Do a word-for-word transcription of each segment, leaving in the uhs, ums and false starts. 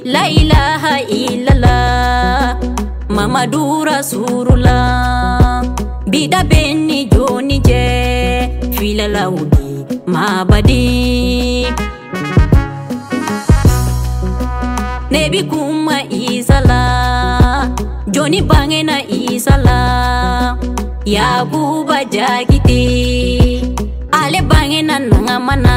La ilaha illallah Muhammadu Rasulullah Bida benni joni je Fila laudi mabadi Nebi kuma isala Joni bangena isala Yakuba jagiti Ale bangena nangamana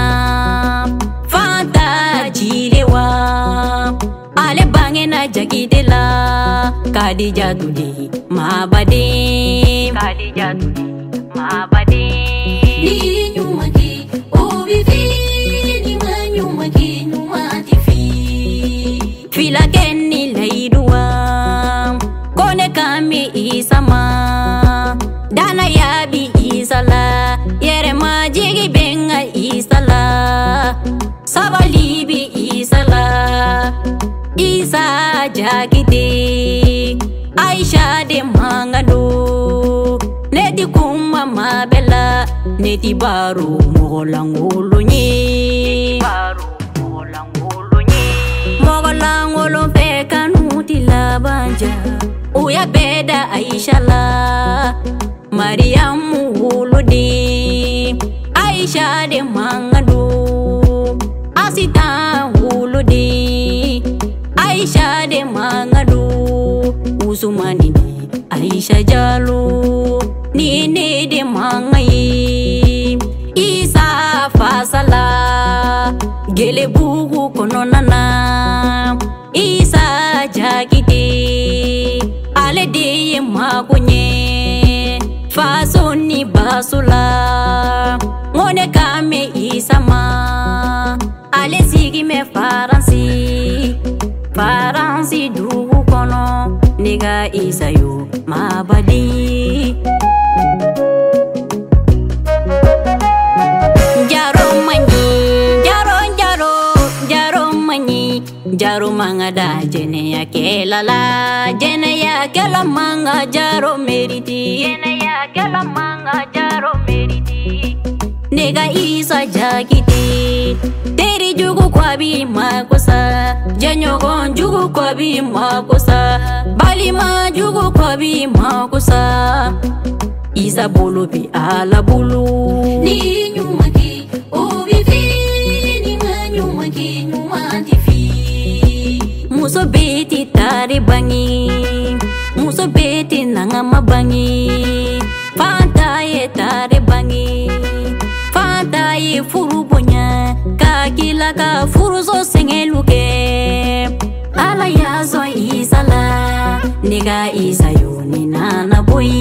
Fanta jilewa Ale bangena jagidela Kadija tudi mabade Kadija tudi mabade Ni nyumaki obifi Ni ma nyumaki nyumati fi Fila kenni laidua Kone kami isama Dana yabi isala Yere majigi benga isala Sabalibi isala Isa jagide Aisha de mangado Neti kuma mabela Neti baru mogolangolo nye Baru mogolangolo nye Mogolangolo peka nuti labanja Uya beda Aisha la Mariamu huludi Aisha de mangado Asita huludi Aisha de mangado Usumani ni Aisha jalo Nini de mangai Isa fasala Gele bugu kononana Isa jagide Ale de makunye Fasoni basula Ngone kame isama Ale sigi me faransi Faransi dugu kono Niga isayo mabadi Jaro manyi Jaro jaro Jaro manyi Jaro manga da jene ya kelala Jene ya kela manga jaro meriti Jene ya kela manga jaro meriti Niga isa jagiti Teri jugu kwabi makosa Janyogon jugu kwabi makosa Balima jugu kwabi makosa Isa bulu bi ala bulu Ni nyumaki obifi Ni ma nyumaki nyumati fi Muso beti tari bangi Muso beti nangama bangi Fanta ye tari bangi Fanta ye furu bonya Kakila ka furu so sengeluke Ala yazo isala Niga isa yoni nana boy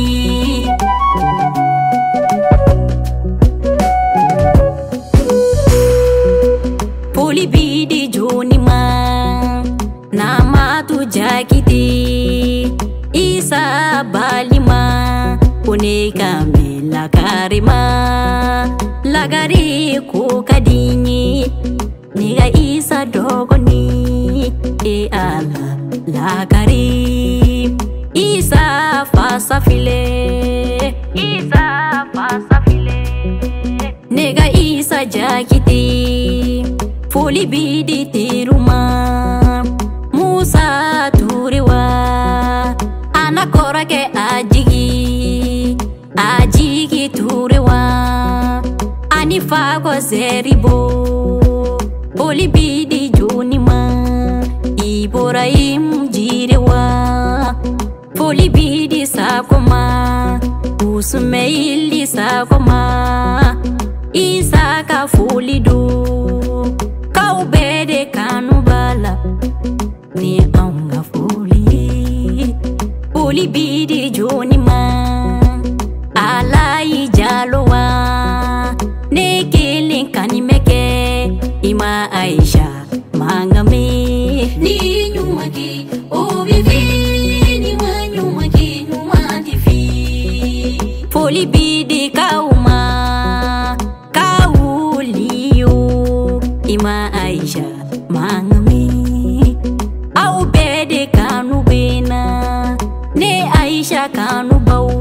Poli bidi joni ma Nama tu jakiti Isa balima Kone kame lakarima Lagari kukadini Niga isa dogoni E ala lagari Isa fasa file Isa fasa file Niga isa jakiti Foli bidi tiruma Musa turewa Anakora ke ajigi Ajigi turewa Anifa ko zeribo Foli bidi junima Ibrahim jirewa Foli bidi sakoma Usmaili sakoma Isa ka foli do Kaubede kanubala Ni anga foli Foli bidi junima Alai jalowa Nekele kanimeke Ima Aisha mangame Ni nyumaki obifi Ni ma nyumaki nyumati fi Foli bidi kauma Kauliyo Ima Aisha mangame Au bede kanu bena Ne Aisha kanu bau